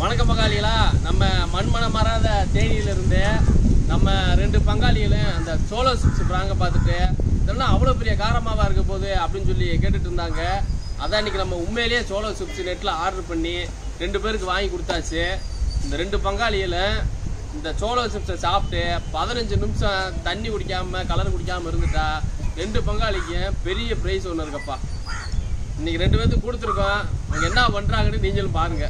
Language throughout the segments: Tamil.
வணக்கம் பங்காளிகளா. நம்ம மண்மனம் மாறாத தேனியிலிருந்து நம்ம 2 பங்காளிகளும் அந்த சோலோ சிப்ஸ் பிராங்க பார்த்துட்டு இதெல்லாம் அவ்வளோ பெரிய காரமாவா இருக்க போகுது அப்படின்னு சொல்லி கேட்டுட்டு இருந்தாங்க. அதான் இன்னைக்கு நம்ம உண்மையிலேயே சோலோ சிப்ஸ் நெட்டில் ஆர்டர் பண்ணி 2 பேருக்கு வாங்கி கொடுத்தாச்சு. இந்த 2 பங்காளிகளும் இந்த சோலோ சிப்ஸை சாப்பிட்டு 15 நிமிஷம் தண்ணி குடிக்காம கலர் குடிக்காம இருந்துட்டா 2 பங்காளிக்கு பெரிய ப்ரைஸ் ஒன்று இருக்கப்பா. இன்னைக்கு 2 பேருக்கு கொடுத்துருக்கோம். அவங்க என்ன பண்றாங்கன்னு நீங்களும் பாருங்க.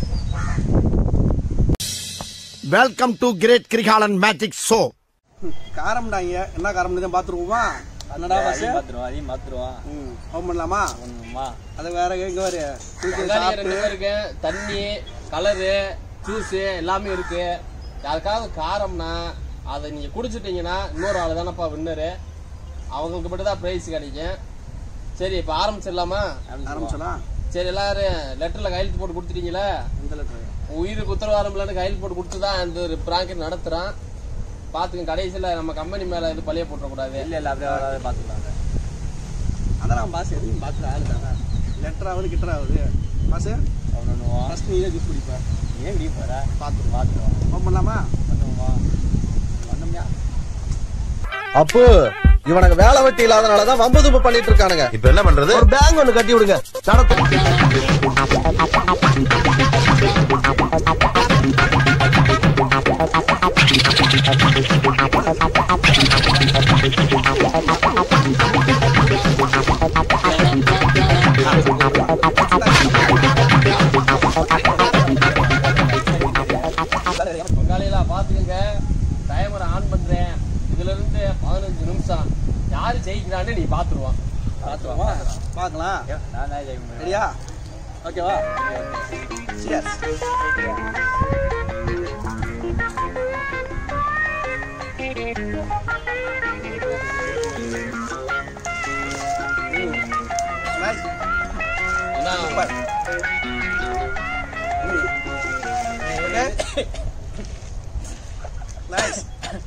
Welcome to great Kirikalan magic show. காரம்டாங்க என்ன காரம்னு தான் பாத்துருவோமா? என்னடா பாஸ் பாத்துருவோம், அதையும் பாத்துருவோம். ஓபன் பண்ணலாமா? அது வேற எங்க வர இருக்கு, தண்ணி கலரு ஜூஸ் எல்லாமே இருக்கு. யாருக்காவது காரம்னா அதை நீங்க குடிச்சிட்டீங்கன்னா இன்னொரு ஆளு தானப்பா வின்னரு, அவங்களுக்கு மட்டும் தான் பிரைஸ் கிடைக்கும். சரி இப்ப ஆரம்பிச்சிடலாமா? ஆரம்பிச்சலாம். சரி எல்லாரும் லெட்டர்ல கையெழுத்து போட்டு கொடுத்துட்டீங்களா? எந்த லெட்டர்? உயிருக்கு உத்தரவாதம் இல்லைன்னு கையெழுத்து போட்டு கொடுத்துதான் இந்த ஒரு பிராங்கெட் நடத்துறான். பாத்துங்க, கடைசியில நம்ம கம்பெனி மேல இது பழிய போட்டக்கூடாது. இல்ல இல்ல அப்படியே வராது, பாத்துக்கலாங்க. அதான் பாஸ் எதுவும் பாத்துற ஆளு தானே. லெட்டர் ஆகுது கிட்டர் ஆகுது பாஸ். பண்ணுவோம். ஃபர்ஸ்ட் நீ ஜூஸ் குடிப்பேன். ஏன் இப்படி போற? பாத்துருவோம். ஓபன் பண்ணலாமா? பண்ணுவோமா? பண்ணுமியா? அப்பு இவனுக்கு வேலை வெட்டி இல்லாதனாலதான் வம்பு தும்பு பண்ணிட்டு இருக்கானுங்க. இப்ப என்ன பண்றது? ஒரு பேங்க் ஒண்ணு கட்டி விடுங்க. பங்காளிகளா பாத்துக்கங்க, டைமரை ஆன் பண்றேன். இதுல இருந்து 15 நிமிஷம் யாரு ஜெயிக்கிறான்னு நீ பாத்துருவான். பாத்துருவோமா? பாக்கலாம். நான் தான் ஜெயிப்பேன். ரெடியா? ஓகேவா? Cheers. Nice. என்ன Super. Okay. Nice.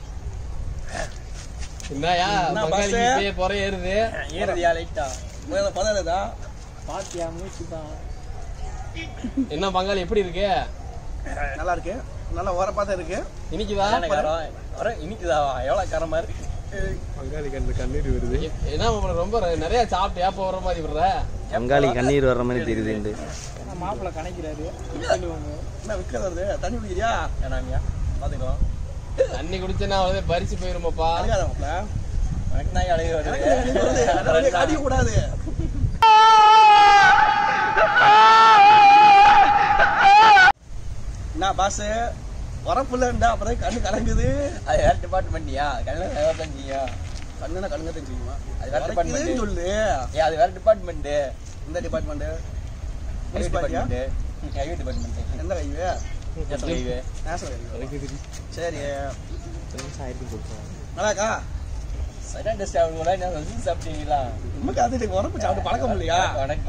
என்னயா பங்காளி இப்பயே பொற ஏறுது? ஏறதியா லைட்டா? முதல்ல பதறதா? பாத்தியா மூச்சுதான். என்ன பங்காளி எப்படி இருக்கு? நல்லா இருக்கு. நல்லா ஓரப்பா தான் இருக்கு. இன்னைக்குதா இனிக்குதா? எவ்வளவு காரமா இருக்கு? என்ன ரொம்ப நிறைய சாப்பிட்டு ஏப்ப வர்ற மாதிரி விடுற? பங்காளி கண்ணீர் வர்ற மாதிரி தெரியுது. மாப்பிள்ள கணக்கிறாரு. என்ன விக்க வருது? தண்ணி குடிக்கிறியா? வேணாமியா? பாத்துக்கலாம். தண்ணி குடிச்சேன்னா அவ்வளவு பறிச்சு போயிருமாப்பா. அழுகாத மாப்ள. எனக்கு நான் அழகு வருது. அடிக்க கூடாது. என்ன பாஸ் உரப்புல இருந்தா அப்புறம் கண்ணு கலங்குது. அது வேற டிபார்ட்மெண்ட்டியா? கண்ணு செஞ்சியா? கண்ணுனா கலங்க தெரியுமா? அது வேற டிபார்ட்மெண்ட் சொல்லு. அது வேற டிபார்ட்மெண்ட். இந்த டிபார்ட்மெண்ட் ஹைவே டிபார்ட்மெண்ட். எந்த கைவே? ஹைவே. நேஷனல் கைவே. சரி நல்லாக்கா? சைலண்ட் டெஸ்ட் ஆகுங்களா? என்ன வந்து சாப்பிட்டீங்களா? நமக்கு அது உரப்பு சாப்பிட்டு பழக்கம் இல்லையா?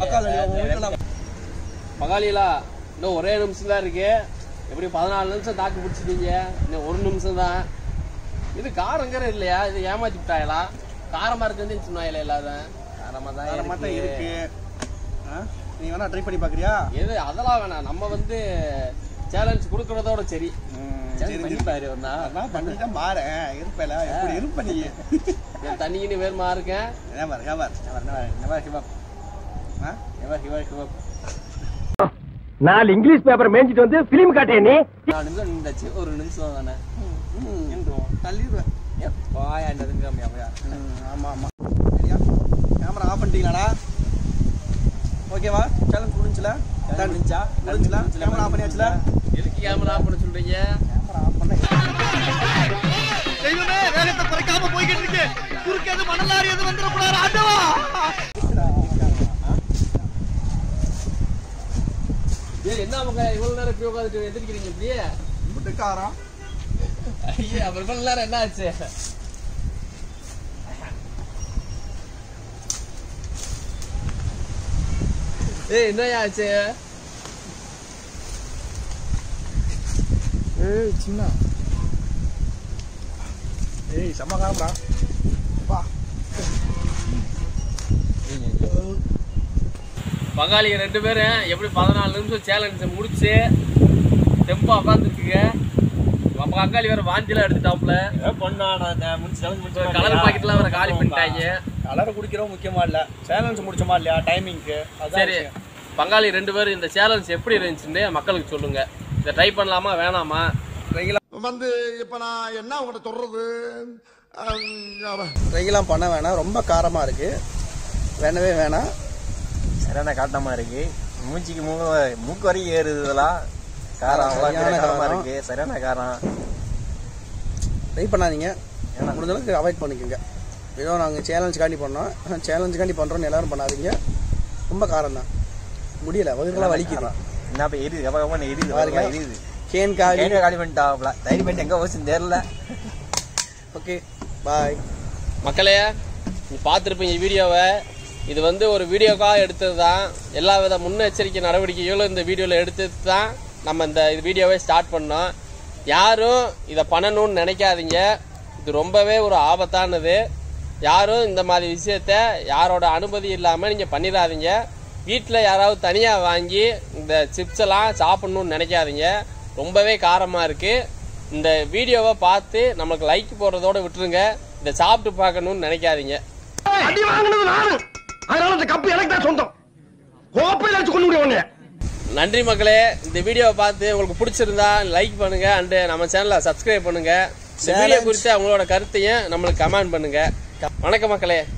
பங்காளிகளா இன்னும் ஒரே நிமிஷம் தான் இருக்கு. எப்படி 14 நிமிஷம் தாக்கு பிடிச்சிட்டீங்க, இன்னும் 1 நிமிஷம் தான். இது காரங்கிற இல்லையா? இது ஏமாத்தி விட்டாயலா? காரமா இருக்குன்னு சொன்னாயில எல்லாரும். காரமா மட்டும் தான் இருக்கு. நீ வேணா ட்ரை பண்ணி பாக்குறியா? எது அதெல்லாம் வேணாம், நம்ம வந்து சேலஞ்ச் கொடுக்கறதோட சரி. பாரு ஒரு நான் பண்ணிதான் மாறேன். இருப்பேல எப்படி இருப்ப நீ? தண்ணின்னு வேறுமா இருக்கேன். நாலு இங்கிலீஷ் பேப்பர் மேய்ஞ்சிட்டு வந்து பிலிம் காட்டிய நீ. 4 நிமிஷம் நின்றாச்சு. ஒரு நிமிஷம் தானே தள்ளிடுவேன். ஆமா ஆமா. கேமரா ஆஃப் பண்ணிட்டீங்களாடா? ஓகேவா? சேலஞ்ச் முடிஞ்சுல? முடிஞ்சா? கேமரா ஆஃப் பண்ணியாச்சுல? எதுக்கு கேமரா ஆஃப் பண்ண சொல்றீங்க? கேமரா ஆஃப் பண்ண தெய்வமே, வேகத்தை குறைக்காம போய்கிட்டு இருக்கு. குறுக்கேது மணலாரி எது வந்துட கூடாது. ஆண்டவா, என்ன அவங்க இவ்வளவு நேரம் இப்படி உட்காந்துட்டு எந்திரிக்கிறீங்க இப்படியே? முட்டுக்காரம். ஐயா அப்புறம் இவ்வளவு நேரம் என்ன ஆச்சு? ஏய் என்னையா ஆச்சு? சின்ன செம்ம காரம்டா. வா பங்காளிங்க 2 பேரும் எப்படி 14 நிமிஷம் சேலஞ்சை முடிச்சு தெம்பா உட்காந்துருக்குங்க. நம்ம பங்காளி வேற வாந்திலாம் எடுத்துட்டாப்ல. கலர் பாக்கெட்லாம் வேற காலி பண்ணிட்டாங்க. கலரை குடிக்கிறோம் முக்கியமா இல்ல, சேலஞ்ச் முடிச்சோமா இல்லையா டைமிங்க்கு. சரி பங்காளி 2 பேரும் இந்த சேலஞ்ச் எப்படி இருந்துச்சுன்னு மக்களுக்கு சொல்லுங்க. இதை ட்ரை பண்ணலாமா வேணாமா? வந்து இப்ப நான் என்ன உங்கள்கிட்ட சொல்றது, ட்ரைலாம் பண்ண வேணாம், ரொம்ப காரமா இருக்கு, வேணவே வேணாம். சரியான காட்டமா இருக்கு, மூச்சுக்கு மூக்கு வரைக்கும் ஏறுது. இதெல்லாம் காரம் காரமா இருக்கு, சரியான காரம். ட்ரை பண்ணாதீங்க, முடிஞ்ச அளவுக்கு அவாய்ட் பண்ணிக்கோங்க. ஏதோ நாங்கள் சேலஞ்சுக்காண்டி பண்ணோம், சேலஞ்சுக்காண்டி பண்ணுறோன்னு எல்லாரும் பண்ணாதீங்க. ரொம்ப காரம் தான், முடியல, வகுக்கலாம் வலிக்குது. என்ன இப்போ எரியுது, கப்ப எரியுது எரியுது. கேன் காலி பண்ணிட்டாப்ல, டைரி பண்ணி எங்கே போச்சுன்னு தெரியல. ஓகே பாய் மக்களே. நீ பார்த்துருப்பீங்க வீடியோவை. இது வந்து ஒரு வீடியோக்காக எடுத்தது தான். எல்லா வித முன்னெச்சரிக்கை நடவடிக்கைகளும் இந்த வீடியோவில் எடுத்தது தான் நம்ம இந்த வீடியோவை ஸ்டார்ட் பண்ணோம். யாரும் இதை பண்ணணும்னு நினைக்காதீங்க, இது ரொம்பவே ஒரு ஆபத்தானது. யாரும் இந்த மாதிரி விஷயத்த யாரோட அனுமதி இல்லாமல் நீங்கள் பண்ணிடாதீங்க. வீட்டில் யாராவது தனியாக வாங்கி இந்த சிப்ஸ் எல்லாம் சாப்பிட்ணுன்னு நினைக்காதீங்க, ரொம்பவே காரமாக இருக்குது. இந்த வீடியோவை பார்த்து நமக்கு லைக் போடுறதோடு விட்டுருங்க, இதை சாப்பிட்டு பார்க்கணும்னு நினைக்காதீங்க. அடி வாங்குனது நானு, அதனால இந்த கப்பு எனக்கு தான் சொந்தம். கோப்பையில வச்சு கொண்டு முடியும். நன்றி மக்களே. இந்த வீடியோவை பார்த்து உங்களுக்கு பிடிச்சிருந்தா லைக் பண்ணுங்க அண்ட் நம்ம சேனலை சப்ஸ்கிரைப் பண்ணுங்க. இந்த வீடியோ குறித்து அவங்களோட கருத்தையும் நம்மளுக்கு கமெண்ட் பண்ணுங்க. வணக்கம் மக்களே.